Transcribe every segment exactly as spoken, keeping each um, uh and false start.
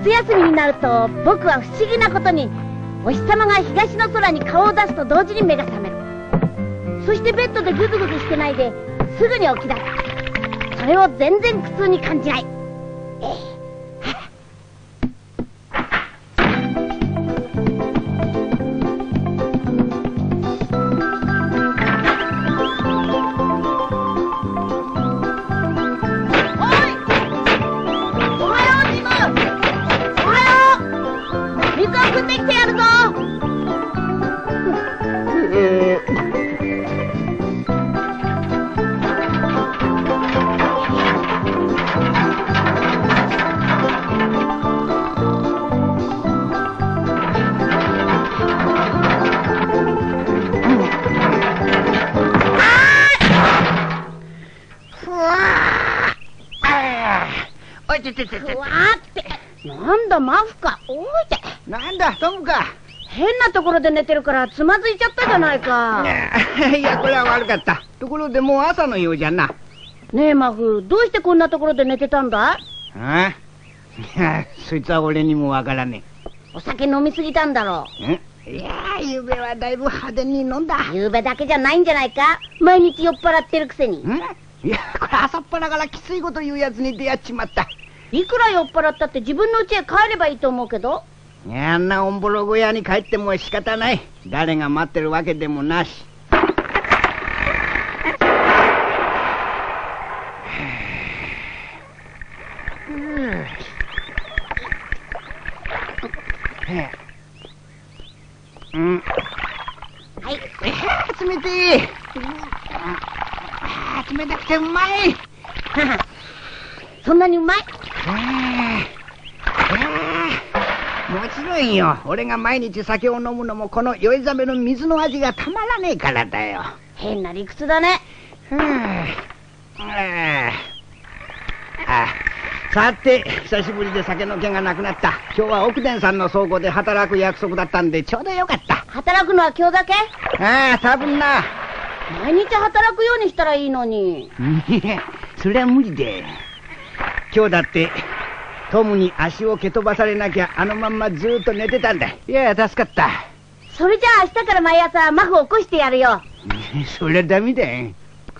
夏休みになると僕は不思議なことにお日様が東の空に顔を出すと同時に目が覚める。そしてベッドでグズグズしてないですぐに起き出す。それを全然苦痛に感じない。ええなんだマフか。おいて。 なんだトムか。 変なところで寝てるからつまずいちゃったじゃないか。 いやこれは悪かった。ところでもう朝のようじゃな。 ねえマフ、どうしてこんなところで寝てたんだ？ ああ、いやそいつは俺にもわからねえ。お酒飲みすぎたんだろう。いやゆうべはだいぶ派手に飲んだ。 ゆうべだけじゃないんじゃないか。毎日酔っ払ってるくせに。 んいやこれ朝っぱらからきついこと言うやつに出会っちまった。 いくら酔っ払ったって自分の家へ帰ればいいと思うけど。 いやあんなおんぼろ小屋に帰っても仕方ない。誰が待ってるわけでもなし。うん。はい。冷てえ。冷たくてうまい。 そんなにうまい？ もちろんよ。俺が毎日酒を飲むのもこの酔いざめの水の味がたまらねえからだよ。 変な理屈だね。 あさて久しぶりで酒の気がなくなった。今日は奥田さんの倉庫で働く約束だったんでちょうどよかった。 働くのは今日だけ？ ああ多分な。 毎日働くようにしたらいいのに。 それは無理で。今日だってトムに足を蹴飛ばされなきゃあのまんまずーっと寝てたんだ。いや助かった。 それじゃあ明日から毎朝マフを起こしてやるよ。 そりゃダメだ。い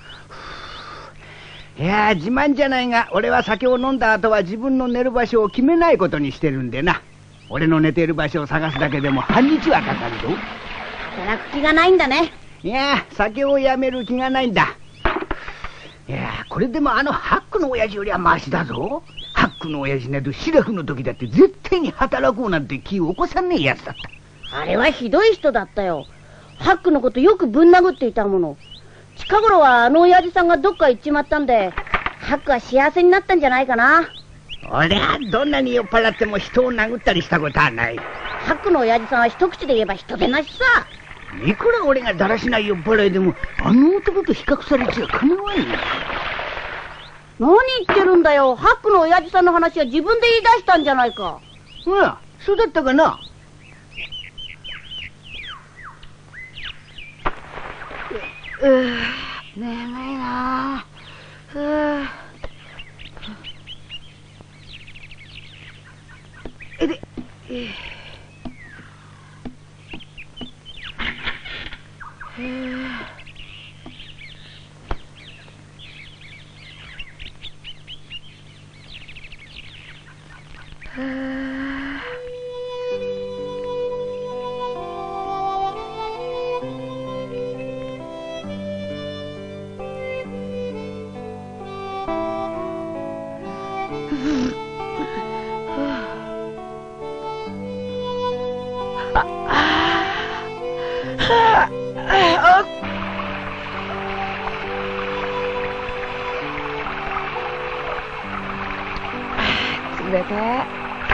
や自慢じゃないが俺は酒を飲んだ後は自分の寝る場所を決めないことにしてるんでな。俺の寝ている場所を探すだけでも半日はかかるぞ。 働く気がないんだね。 いや酒をやめる気がないんだ。いやこれでもあのハックの親父よりはマシだぞ。ハックの親父などシラフの時だって絶対に働こうなんて気を起こさねえやつだった。 あれはひどい人だったよ。ハックのことよくぶん殴っていたもの。近頃はあの親父さんがどっか行っちまったんでハックは幸せになったんじゃないかな。 俺はどんなに酔っ払っても人を殴ったりしたことはない。 ハックの親父さんは一口で言えば人でなしさ。 いくら俺がだらしない酔っ払いでもあの男と比較されちゃかなわんよ。 何言ってるんだよ。ハックの親父さんの話は自分で言い出したんじゃないか。 ほらそうだったかな。うう眠いな。ううえでえ冷たい。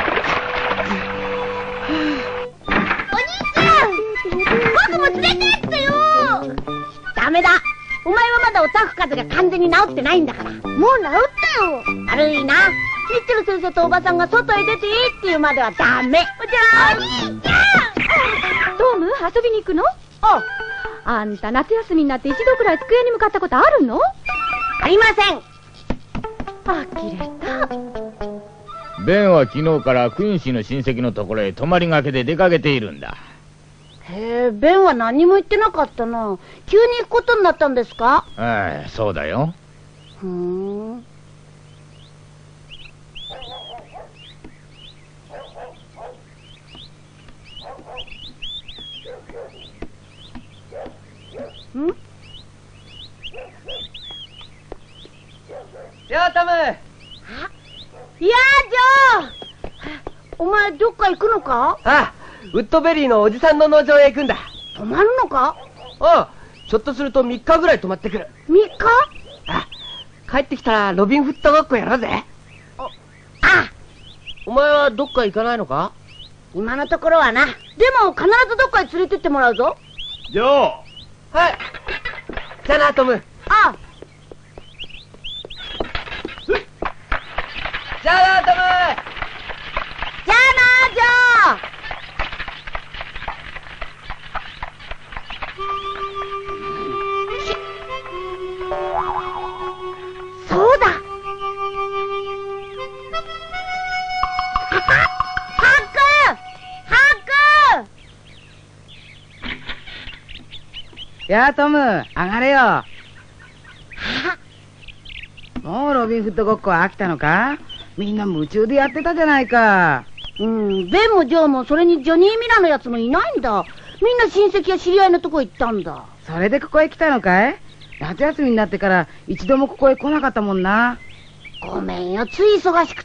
お兄ちゃん僕も連れてってよ。ダメだ。お前はまだおたふ風邪が完全に治ってないんだから。もう治ったよ。悪いな。ミッチェル先生とおばさんが外へ出ていいっていうまではダメ。じゃあお兄ちゃんトム遊びに行くの？ ああんた夏休みになって一度くらい机に向かったことあるの？ ありません。 呆れた。 ベンは昨日からクインシーの親戚のところへ泊まりがけで出かけているんだ。 へえ、ベンは何も言ってなかったな。急に行くことになったんですか？ ああ、そうだよ。 ふーん。ん？ やあ、タム。 あ、いやー、ジョー。お前どっか行くのか？ あ、ウッドベリーのおじさんの農場へ行くんだ。 泊まるのか？ ああ、ちょっとするとみっかぐらい泊まってくる。 みっか？ あ、帰ってきたらロビンフットごっこやろうぜ。 あ、あ、 お前はどっか行かないのか？ 今のところはな。でも必ずどっかへ連れてってもらうぞ。 ジョー。 はい。じゃあな、トム。 あ、 じゃあな、トム。 じゃあな、ジョー。そうだ。ハック！ハック！ やあ、トム、上がれよ。もうロビンフットごっこは飽きたのか？みんな夢中でやってたじゃないか。 うん、ベンもジョーもそれにジョニー・ミラのやつもいないんだ。みんな親戚や知り合いのとこ行ったんだ。 それでここへ来たのかい？夏休みになってから一度もここへ来なかったもんな。 ごめんよ、つい忙しくって。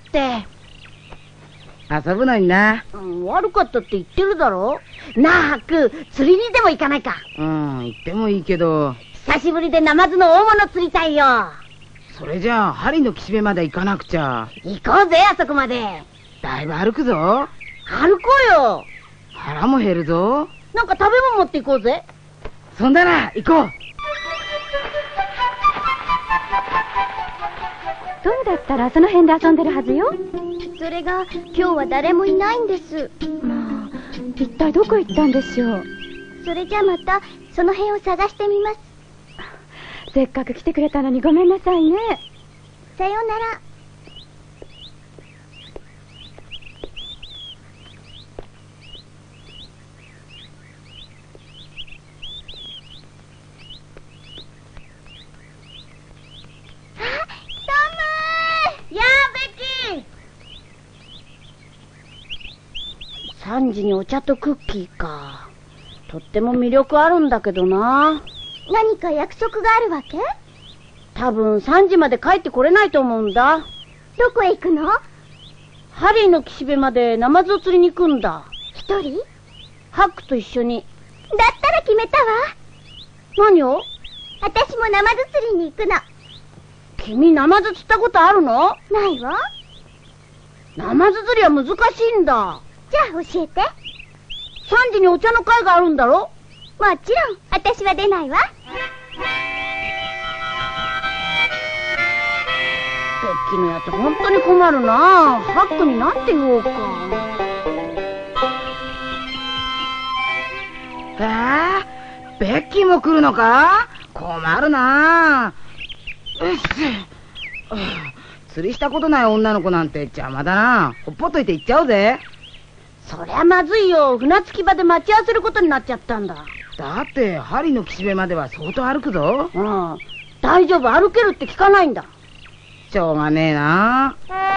遊ぶのにな。 うん、悪かったって言ってるだろ。なあ、ハック、釣りにでも行かないか。 うん、行ってもいいけど。 久しぶりでナマズの大物釣りたいよ。 それじゃあ針の岸辺まで行かなくちゃ。 行こうぜ、あそこまで。 だいぶ歩くぞ。 歩こうよ。 腹も減るぞ。 なんか食べ物持って行こうぜ。 そんなら行こう。 トムだったらその辺で遊んでるはずよ。 それが今日は誰もいないんです。 まあ、一体どこ行ったんでしょう。 それじゃまたその辺を探してみます。 せっかく来てくれたのにごめんなさいね。 さようなら。 さんじにお茶とクッキーか。とっても魅力あるんだけどな。 何か約束があるわけ？ 多分さんじまで帰ってこれないと思うんだ。 どこへ行くの？ ハリーの岸辺までナマズを釣りに行くんだ。 一人？ ハックと一緒に。 だったら決めたわ。 何を？ 私もナマズ釣りに行くの。 君ナマズ釣ったことあるの？ ないわ。 ナマズ釣りは難しいんだ。 じゃあ教えて。 さんじにお茶の会があるんだろ？ もちろん、私は出ないわ。 ベッキーのやつ本当に困るな。ハックになんて言おうか。 えー、ベッキーも来るのか？困るな。よし。釣りしたことない女の子なんて邪魔だな。ほっぽっといて行っちゃおうぜ。 そりゃまずいよ。船着き場で待ち合わせることになっちゃったんだ。 だって針の岸辺までは相当歩くぞ。 うん、大丈夫、歩けるって聞かないんだ。 しょうがねえな。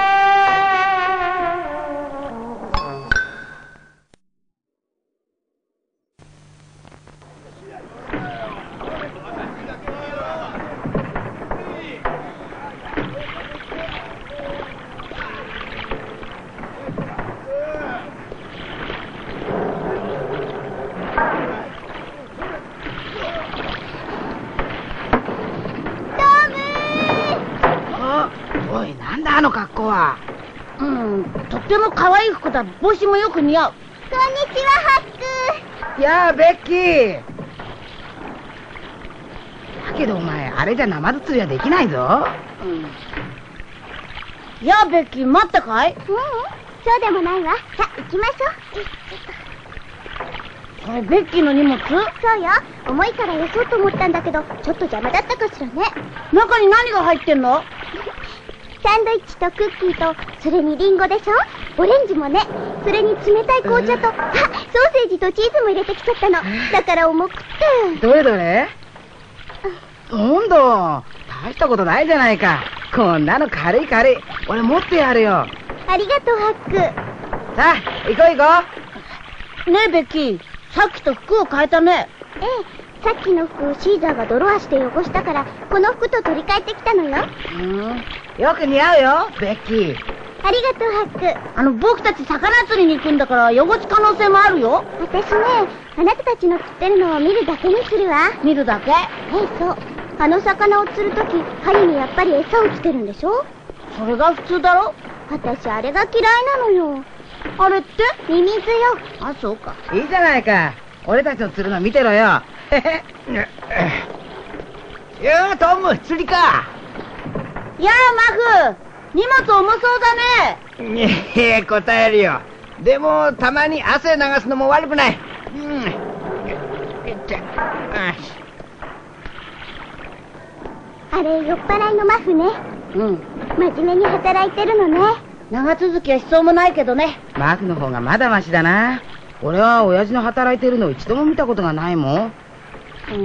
あの格好は。 うん、とっても可愛い服だ。帽子もよく似合う。 こんにちは、ハック。 やあ、ベッキー。だけどお前、あれじゃナマズ釣りはできないぞ。 うん。やあ、ベッキー、待ったかい？ ううん、そうでもないわ。さあ、行きましょう。それ、ベッキーの荷物？ そうよ。重いからよそうと思ったんだけど、ちょっと邪魔だったかしらね。 中に何が入ってんの？ サンドイッチとクッキーと、それにリンゴでしょ。オレンジもね。それに冷たい紅茶と、あ、ソーセージとチーズも入れてきちゃったの。だから重くって。 どれどれ？なんだ、大したことないじゃないか。こんなの軽い軽い。俺持ってやるよ。 ありがとう、ハック。 さあ、行こう行こねえ、ベッキー。さっきと服を変えたね。 ええ、さっきの服シーザーが泥足で汚したから、この服と取り替えてきたのよ。 う。うん。よく似合うよ、ベッキー。 ありがとう、ハック。 あの、僕たち魚釣りに行くんだから汚す可能性もあるよ。 私ね、あなたたちの釣ってるのを見るだけにするわ。 見るだけ？ ええ、そう。あの魚を釣るとき、針にやっぱり餌をつけるんでしょ？ それが普通だろ？ 私、あれが嫌いなのよ。 あれって？ ミミズよ。 あ、そうか。 いいじゃないか。俺たちの釣るの見てろよ。へへ。 よー、トム、釣りか。 やあ、マフ。荷物重そうだね。 ねえ、答えるよ。でも、たまに汗流すのも悪くない。うん。よっちゃ。 あれ、酔っ払いのマフね。 うん。 真面目に働いてるのね。 長続きはしそうもないけどね。 マフの方がまだマシだな。俺は親父の働いてるのを一度も見たことがないもん。 うん。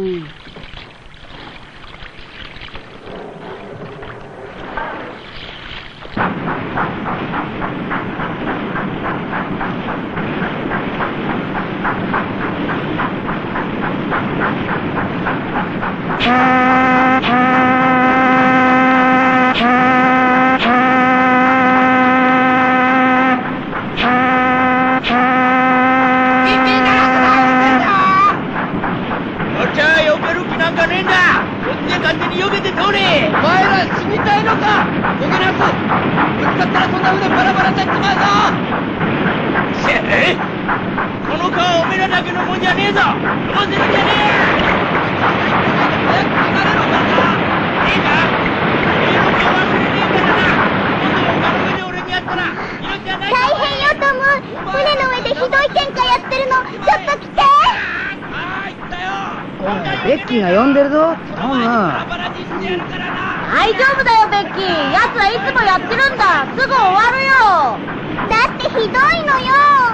ベッキーが呼んでるぞ、トム。 大丈夫だよ、ベッキー。奴はいつもやってるんだ。すぐ終わるよ。 だってひどいのよ。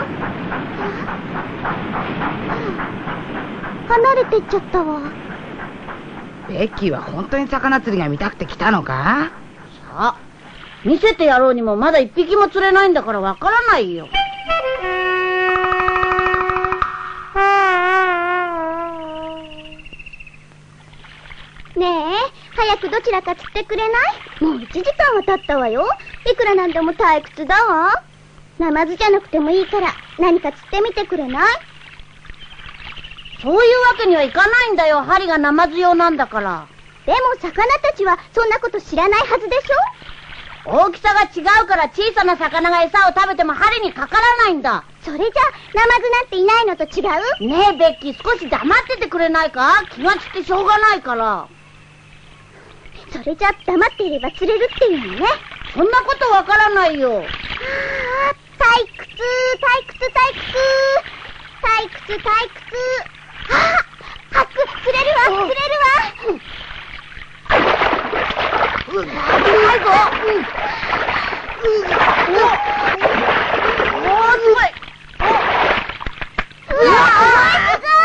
離れてっちゃったわ。 ベッキーは本当に魚釣りが見たくて来たのか？ さあ、見せてやろうにもまだ一匹も釣れないんだからわからないよ。 ねえ、早くどちらか釣ってくれない？もういちじかんは経ったわよ。いくらなんでも退屈だわ。ナマズじゃなくてもいいから何か釣ってみてくれない？ そういうわけにはいかないんだよ。針がナマズ用なんだから。 でも魚たちはそんなこと知らないはずでしょ？大きさが違うから小さな魚が餌を食べても針にかからないんだ。 それじゃナマズなんていないのと違う？ ねえ、ベッキー、少し黙っててくれないか？気が散ってしょうがないから。 それじゃ黙っていれば釣れるっていうのね。 そんなことわからないよ。 ああ、退屈、退屈、退屈、退屈、退屈。ああ、ハック、釣れるわ、釣れるわ。 危ないぞ。おお、すごい。 うわあ、すごい。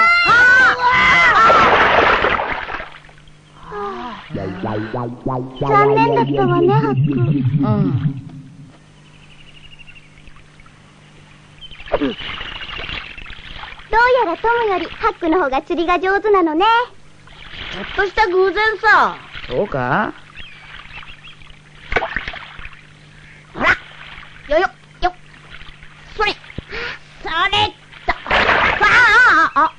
残念だったわね、ハック。うん。どうやらトムよりハックの方が釣りが上手なのね。 ちょっとした偶然さ。 そうか？ ほら、よよよ、それ、それっと、ああああ。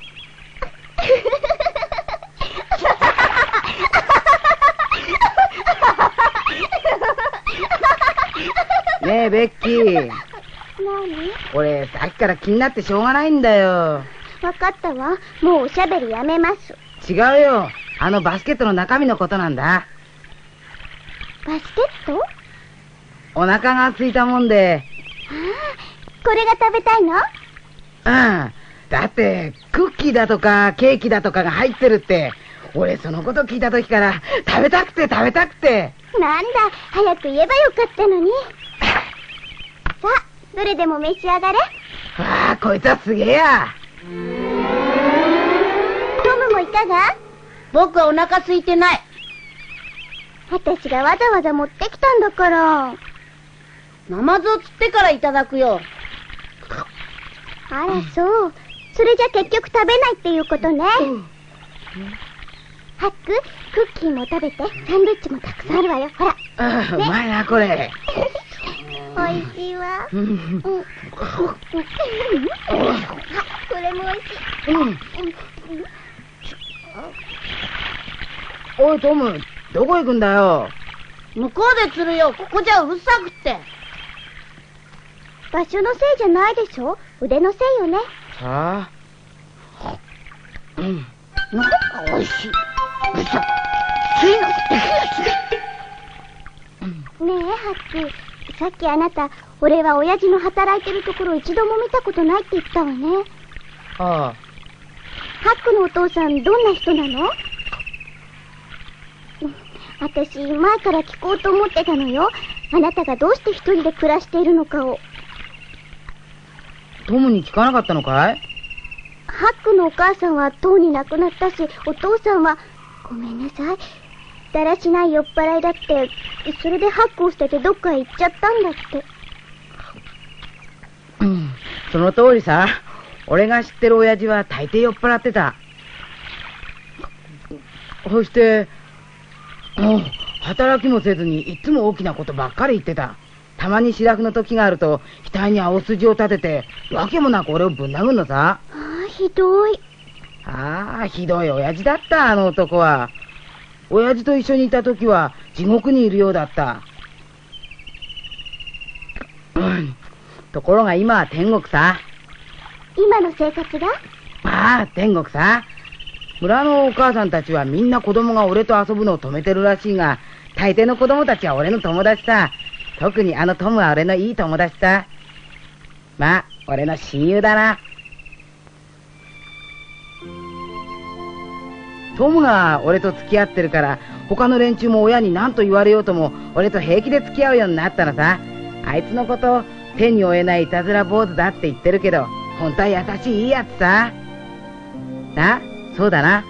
ねえ、ベッキー。 何？ 俺、さっきから気になってしょうがないんだよ。 わかったわ。もうおしゃべりやめます。 違うよ。あのバスケットの中身のことなんだ。 バスケット？ お腹が空いたもんで。 ああ、これが食べたいの？ うん。だって、クッキーだとかケーキだとかが入ってるって、 俺そのこと聞いた時から食べたくて食べたくて。 なんだ、早く言えばよかったのに。さあ、どれでも召し上がれ。 ああ、こいつはすげえや。 トムもいかが？ 僕はお腹空いてない。 私がわざわざ持ってきたんだから。 ナマズを釣ってからいただくよ。 あら、そう。それじゃ結局食べないっていうことね。ハック、クッキーも食べて、サンドイッチもたくさんあるわよ。ほら。 ああ、うまいな、これ。 おいしいわ。 うん。 うん。これもおいしい。 うん。おい、トム、どこ行くんだよ。 向こうで釣るよ。ここじゃうるさくって。 場所のせいじゃないでしょ。腕のせいよね。 さあ。うん。 なんかおいしい。うさ、ついのってねえ、ハック。さっきあなた、俺は親父の働いてるところ一度も見たことないって言ったわね。 ああ。 ハックのお父さん、どんな人なの？私、前から聞こうと思ってたのよ。あなたがどうして一人で暮らしているのかを。 トムに聞かなかったのかい？ ハックのお母さんはとうに亡くなったし、お父さんは、ごめんなさい。だらしない酔っ払いだって、それでハックを捨ててどっかへ行っちゃったんだって。 うん、その通りさ。俺が知ってる親父は大抵酔っ払ってた。そして、もう、働きもせずにいつも大きなことばっかり言ってた。たまに白くの時があると、額に青筋を立てて、わけもなく俺をぶん殴るのさ。 ああ、ひどい。 ああ、ひどい親父だった、あの男は。親父と一緒にいた時は、地獄にいるようだった。うん。ところが今は天国さ。 今の生活が？ ああ、天国さ。村のお母さんたちはみんな子供が俺と遊ぶのを止めてるらしいが、大抵の子供たちは俺の友達さ。特にあのトムは俺のいい友達さ。まあ、俺の親友だな。トムが俺と付き合ってるから、他の連中も親に何と言われようとも、俺と平気で付き合うようになったのさ。あいつのこと、手に負えないいたずら坊主だって言ってるけど、本当は優しいいいやつさ。な、そうだな。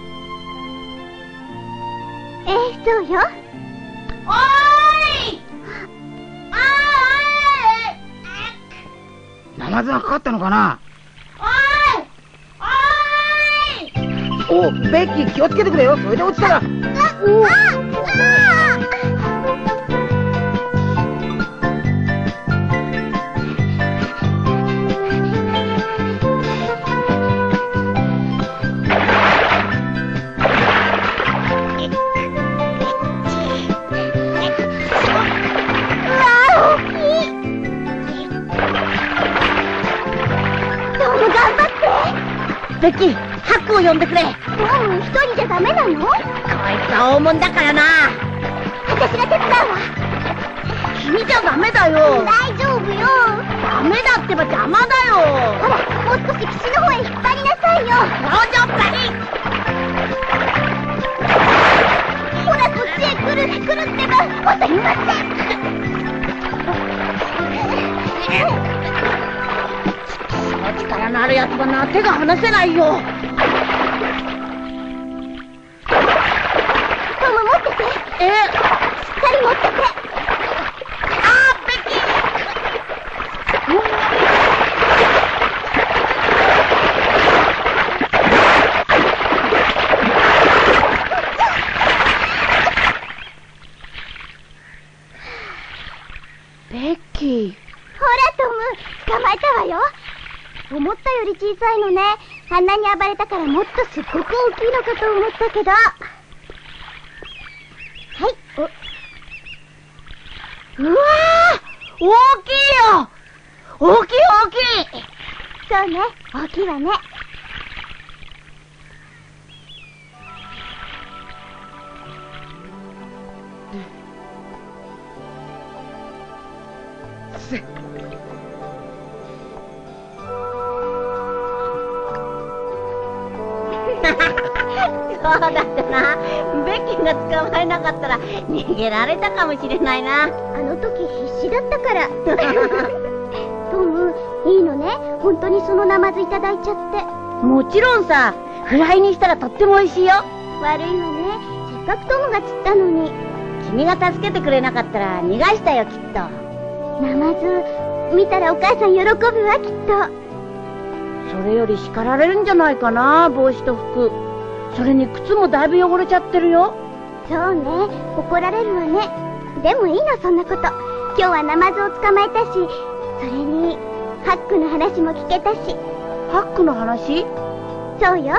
ええ、そうよ。 おーい！あーい！ ナマズがかかったのかな。 おーい！おーい！ お、ベッキー気をつけてくれよ。それで落ちたら。おベッキー、ハックを呼んでくれ。 トム、一人じゃダメなの？ こいつは大物だからな。 私が手伝うわ。 君じゃダメだよ。 大丈夫よ。 ダメだってば邪魔だよ。 ほら、もう少し岸の方へ引っ張りなさいよ。 もうちょっかに。 ほら、こっちへ来る、来るってば。わかりません。 力のあるやつだな。手が離せないよ。 トム、持ってて。 え、 しっかり持ってて。 あー、ベッキー。ベッキー。 ほら、トム、捕まえたわよ。思ったより小さいのね。あんなに暴れたからもっとすっごく大きいのかと思ったけど。はい。 うわー、大きいよ。大きい大きい。 そうね、大きいわね。 そうだってな、ベッキーが捕まえなかったら逃げられたかもしれないな。 あの時必死だったから。トム、いいのね、本当にそのナマズいただいちゃって。 もちろんさ、フライにしたらとっても美味しいよ。 悪いわね、せっかくトムが釣ったのに。 君が助けてくれなかったら逃がしたよ、きっと。 ナマズ見たらお母さん喜ぶわ、きっと。 それより叱られるんじゃないかな、帽子と服。それに靴もだいぶ汚れちゃってるよ。 そうね、怒られるわね。でもいいの、そんなこと。今日はナマズを捕まえたし、それにハックの話も聞けたし。 ハックの話？ そうよ。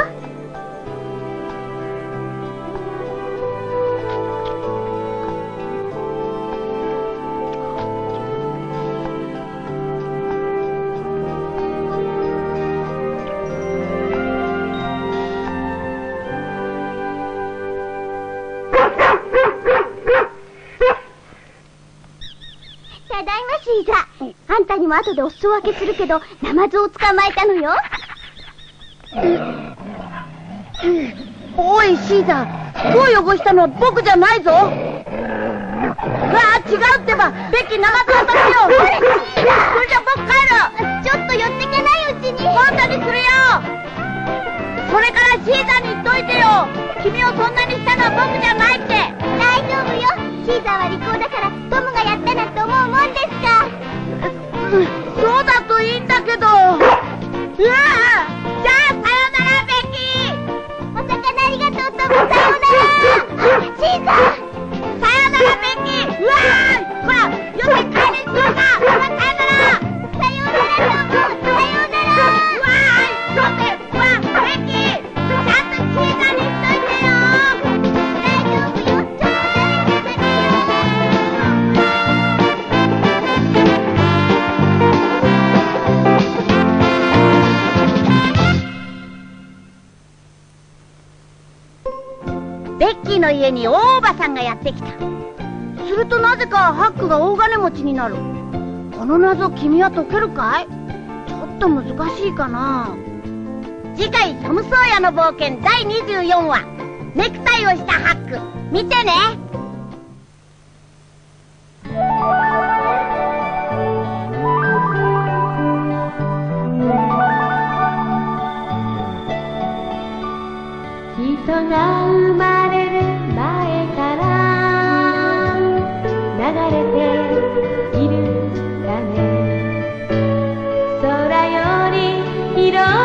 ただいま、シーザ。あんたにも後でお裾分けするけど、ナマズを捕まえたのよ。 おい、シーザー、服を汚したのは僕じゃないぞ。うわあ、違うってば、ベッキーナマズ渡すよ。それじゃ僕帰る。 ちょっと寄ってけないうちに。 本当にするよ。それからシーザーに言っといてよ。君をそんなにしたのは僕じゃないって。 大丈夫よ。シーザーは利口だから、トムがやったなんて思うもんですか。 そうだといいんだけど。うわあ、じゃあさよなら、ベッキー。 お魚ありがとう、トム。さよなら。シーザー。 さよなら、ベッキー。うわーい、ほら、よって帰りにしようか。ほら、さよなら。 さようなら、トム。さようなら。 うわーい、よって、ほら、ベッキー。ちゃんとシーザーにしといてよ。 大丈夫よ。ちょっと慣れててねよ。 ベッキーの家に大おばさんがやってきた。するとなぜかハックが大金持ちになる。この謎君は解けるかい？ちょっと難しいかな。次回トム・ソーヤの冒険だいにじゅうよんわ、ネクタイをしたハック、見てね。 人が生まれる前から流れているため、空より広い